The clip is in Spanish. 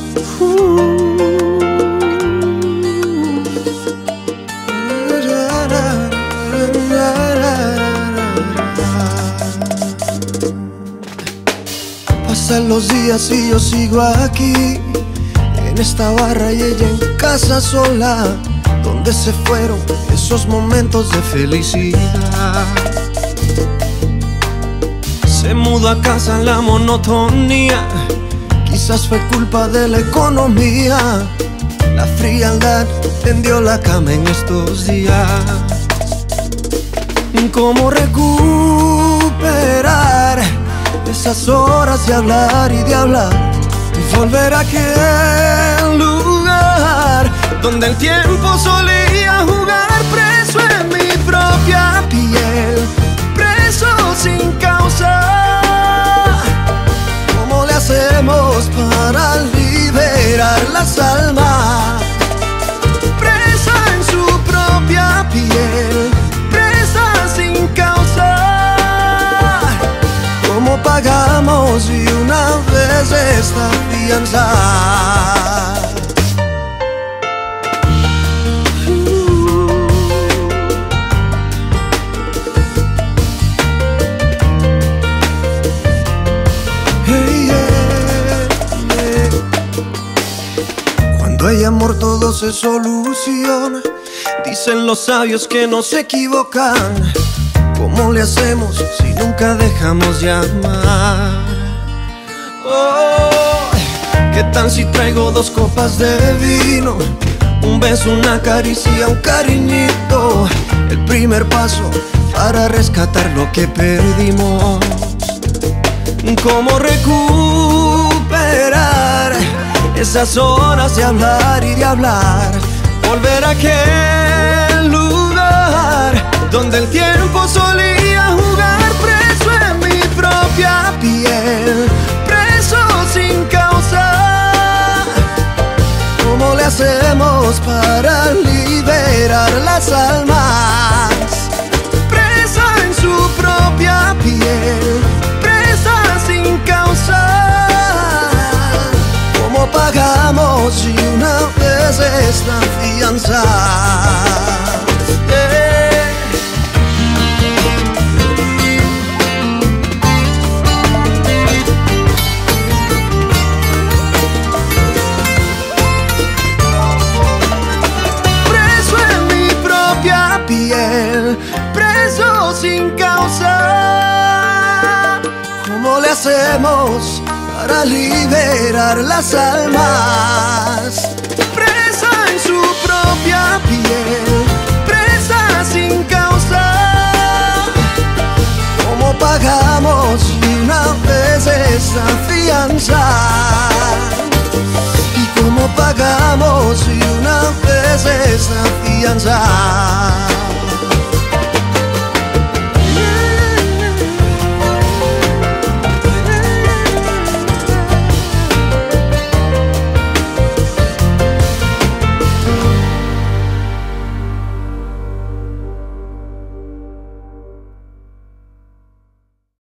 Pasan los días y yo sigo aquí, en esta barra y ella en casa sola. ¿Dónde se fueron esos momentos de felicidad? Se mudó a casa en la monotonía, quizás fue culpa de la economía. La frialdad tendió la cama en estos días. ¿Cómo recuperar esas horas de hablar y de hablar? Y volver a aquel lugar donde el tiempo solía jugar, preso en mi propia piel, preso sin causa. ¿Cómo le hacemos para liberar las almas? Presa en su propia piel, presa sin causa. ¿Cómo pagamos de una vez esta fianza? Cuando hay amor todo se soluciona, dicen los sabios que no se equivocan. ¿Cómo le hacemos si nunca dejamos de amar? Oh, ¿qué tal si traigo 2 copas de vino? Un beso, una caricia, un cariñito. El primer paso para rescatar lo que perdimos. ¿Cómo recuperar esas horas de hablar y de hablar? Volver a aquel lugar donde el tiempo solía jugar, preso en mi propia piel, preso sin causa. ¿Cómo le hacemos para liberar las almas? Presa en su propia piel, presa sin causa. ¿Cómo pagamos de una vez esta fianza? Piel, preso sin causa. ¿Cómo le hacemos para liberar las almas? Presa en su propia piel, presa sin causa. ¿Cómo pagamos de una vez esa fianza? ¿Y cómo pagamos de una vez esa fianza?